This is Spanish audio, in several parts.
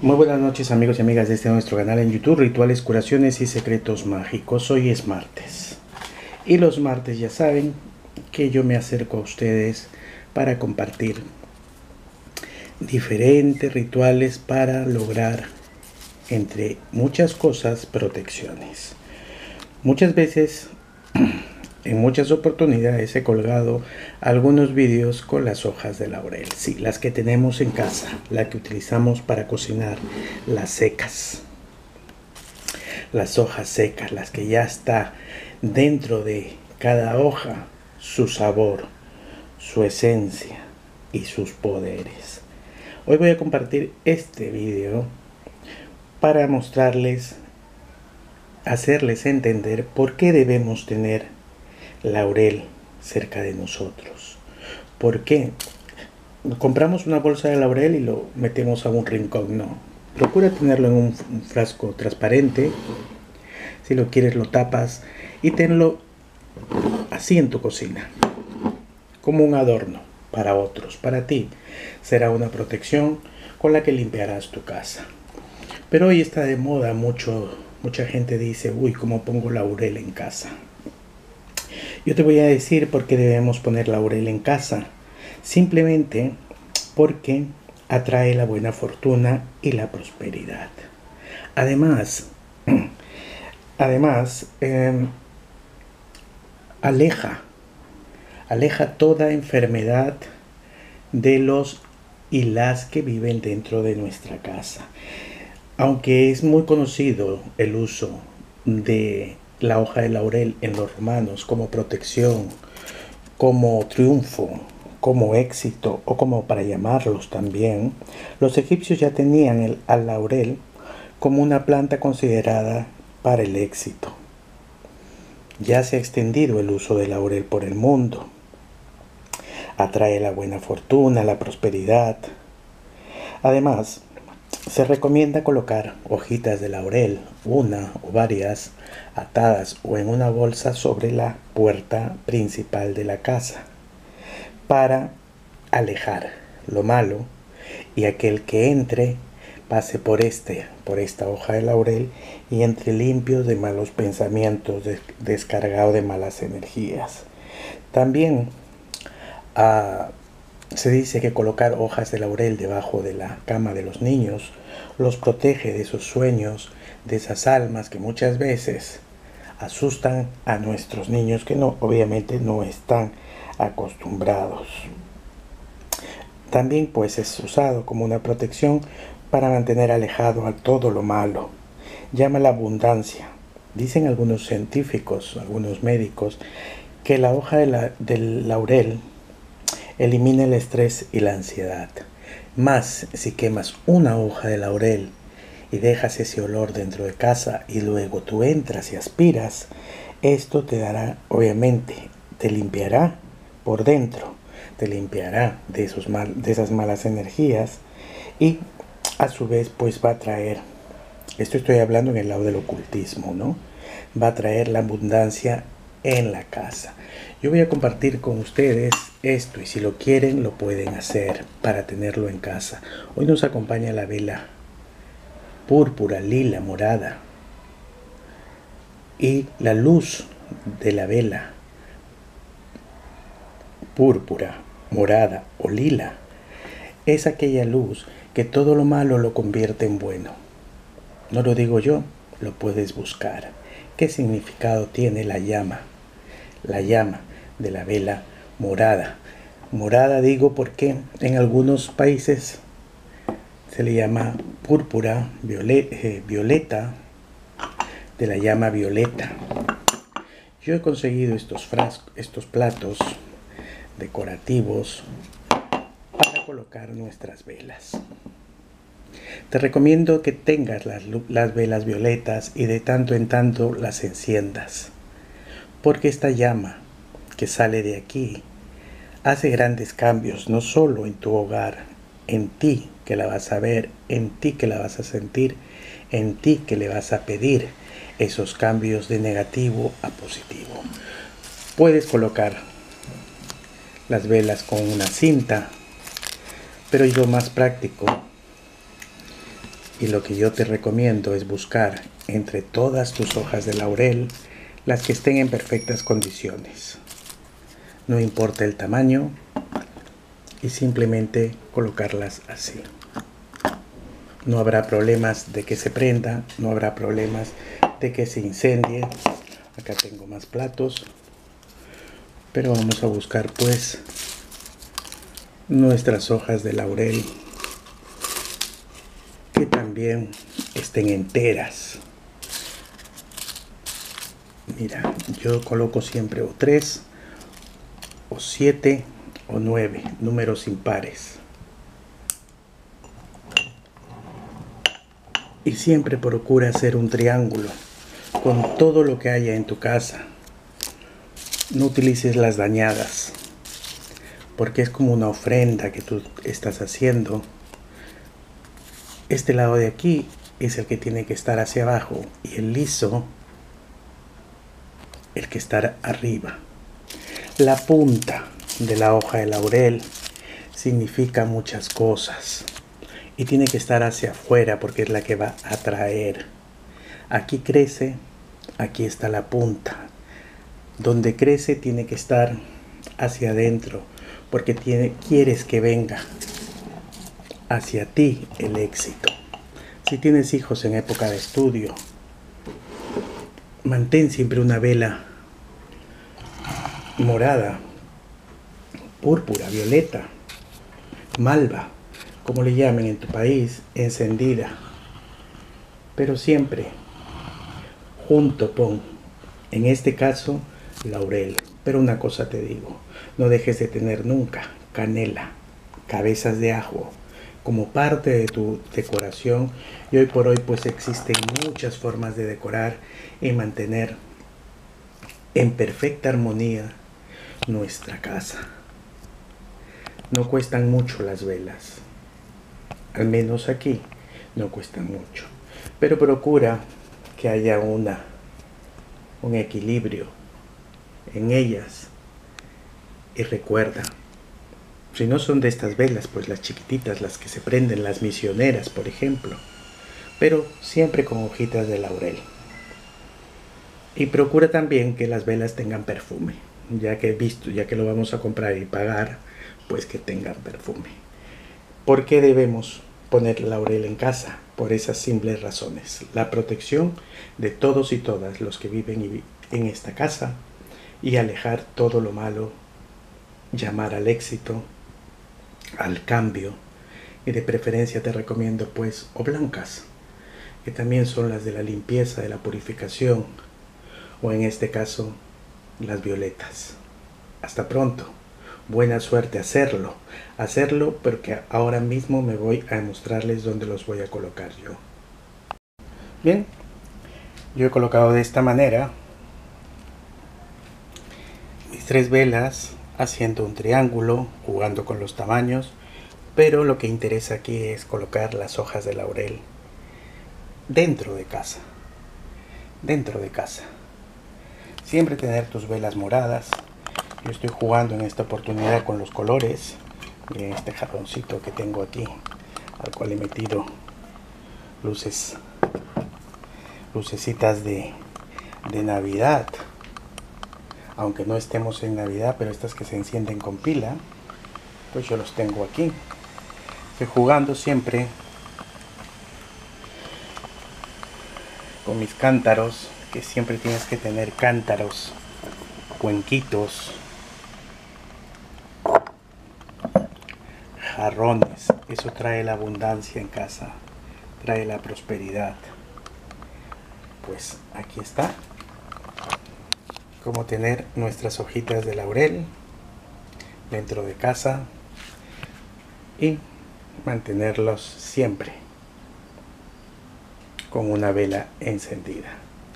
Muy buenas noches amigos y amigas de nuestro canal en YouTube, Rituales, Curaciones y Secretos Mágicos. Hoy es martes y los martes ya saben que yo me acerco a ustedes para compartir diferentes rituales para lograr, entre muchas cosas, protecciones. Muchas veces, en muchas oportunidades he colgado algunos vídeos con las hojas de laurel, sí, las que tenemos en casa, las que utilizamos para cocinar, las secas, las hojas secas, las que ya está dentro de cada hoja su sabor, su esencia y sus poderes. Hoy voy a compartir este vídeo para mostrarles, hacerles entender por qué debemos tener laurel cerca de nosotros. ¿Por qué? Compramos una bolsa de laurel y lo metemos a un rincón, no. Procura tenerlo en un frasco transparente. Si lo quieres lo tapas y tenlo así en tu cocina, como un adorno para otros. Para ti será una protección con la que limpiarás tu casa. Pero hoy está de moda, mucha gente dice, uy, ¿cómo pongo laurel en casa? Yo te voy a decir por qué debemos poner laurel en casa. Simplemente porque atrae la buena fortuna y la prosperidad. Además, aleja toda enfermedad de los y las que viven dentro de nuestra casa. Aunque es muy conocido el uso de la hoja de laurel en los romanos como protección, como triunfo, como éxito o como para llamarlos también, los egipcios ya tenían al laurel como una planta considerada para el éxito. Ya se ha extendido el uso del laurel por el mundo. Atrae la buena fortuna, la prosperidad. Además, se recomienda colocar hojitas de laurel, una o varias, atadas o en una bolsa sobre la puerta principal de la casa, para alejar lo malo y aquel que entre pase por esta hoja de laurel y entre limpios de malos pensamientos, descargado de malas energías. También se dice que colocar hojas de laurel debajo de la cama de los niños los protege de esos sueños, de esas almas que muchas veces asustan a nuestros niños que obviamente no están acostumbrados. También pues es usado como una protección para mantener alejado a todo lo malo. Llama la abundancia. Dicen algunos científicos, algunos médicos, que la hoja del laurel elimina el estrés y la ansiedad. Más si quemas una hoja de laurel y dejas ese olor dentro de casa y luego tú entras y aspiras, esto te dará, obviamente, te limpiará por dentro, te limpiará de esas malas energías y a su vez pues va a traer, esto estoy hablando en el lado del ocultismo, ¿no? Va a traer la abundancia en la casa. Yo voy a compartir con ustedes esto y si lo quieren lo pueden hacer para tenerlo en casa. Hoy nos acompaña la vela púrpura, lila, morada, y la luz de la vela púrpura, morada o lila es aquella luz que todo lo malo lo convierte en bueno. No lo digo yo, lo puedes buscar. ¿Qué significado tiene la llama? La llama de la vela morada. Morada digo porque en algunos países se le llama púrpura, violeta, de la llama violeta. Yo he conseguido estos platos decorativos para colocar nuestras velas. Te recomiendo que tengas las velas violetas y de tanto en tanto las enciendas, porque esta llama que sale de aquí hace grandes cambios, no solo en tu hogar, en ti que la vas a ver, en ti que la vas a sentir, en ti que le vas a pedir esos cambios de negativo a positivo. Puedes colocar las velas con una cinta, pero yo más práctico Y lo que yo te recomiendo es buscar entre todas tus hojas de laurel las que estén en perfectas condiciones. No importa el tamaño, y simplemente colocarlas así. No habrá problemas de que se prenda, no habrá problemas de que se incendie. Acá tengo más platos, pero vamos a buscar pues nuestras hojas de laurel que también estén enteras. Mira, yo coloco siempre o 3 o 7 o 9 números impares. Y siempre procura hacer un triángulo con todo lo que haya en tu casa. No utilices las dañadas, porque es como una ofrenda que tú estás haciendo. Este lado de aquí es el que tiene que estar hacia abajo y el liso el que está arriba. La punta de la hoja de laurel significa muchas cosas y tiene que estar hacia afuera porque es la que va a atraer. Aquí crece, aquí está la punta. Donde crece tiene que estar hacia adentro porque quieres que venga hacia ti el éxito. Si tienes hijos en época de estudio, mantén siempre una vela morada, púrpura, violeta, malva, como le llamen en tu país, encendida. Pero siempre junto pon, en este caso, laurel. Pero una cosa te digo, no dejes de tener nunca canela, cabezas de ajo, como parte de tu decoración. Y hoy por hoy pues existen muchas formas de decorar y mantener en perfecta armonía nuestra casa. No cuestan mucho las velas, al menos aquí no cuestan mucho, pero procura que haya un equilibrio en ellas. Y recuerda, si no son de estas velas, pues las chiquititas, las que se prenden, las misioneras, por ejemplo, pero siempre con hojitas de laurel. Y procura también que las velas tengan perfume, ya que lo vamos a comprar y pagar, pues que tengan perfume. ¿Por qué debemos poner laurel en casa? Por esas simples razones: la protección de todos y todas los que viven en esta casa, y alejar todo lo malo, llamar al éxito, al cambio. Y de preferencia te recomiendo pues o blancas, que también son las de la limpieza, de la purificación, o en este caso las violetas. Hasta pronto, buena suerte hacerlo, porque ahora mismo me voy a mostrarles dónde los voy a colocar yo. Bien, yo he colocado de esta manera mis 3 velas, haciendo un triángulo, jugando con los tamaños, pero lo que interesa aquí es colocar las hojas de laurel dentro de casa. Siempre tener tus velas moradas. Yo estoy jugando en esta oportunidad con los colores. Miren este jarroncito que tengo aquí, al cual he metido lucecitas de Navidad. Aunque no estemos en Navidad, pero estas que se encienden con pila, pues yo los tengo aquí. Estoy jugando siempre con mis cántaros, que siempre tienes que tener cántaros, cuenquitos, jarrones. Eso trae la abundancia en casa, trae la prosperidad. Pues aquí está cómo tener nuestras hojitas de laurel dentro de casa y mantenerlos siempre con una vela encendida.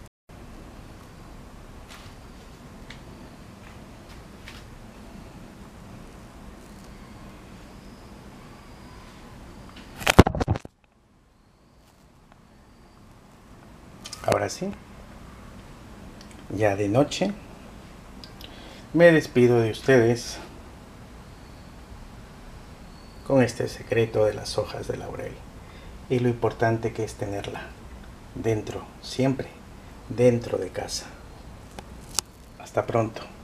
Ahora sí, ya de noche, me despido de ustedes con este secreto de las hojas de laurel. y lo importante que es tenerla dentro, siempre dentro de casa. Hasta pronto.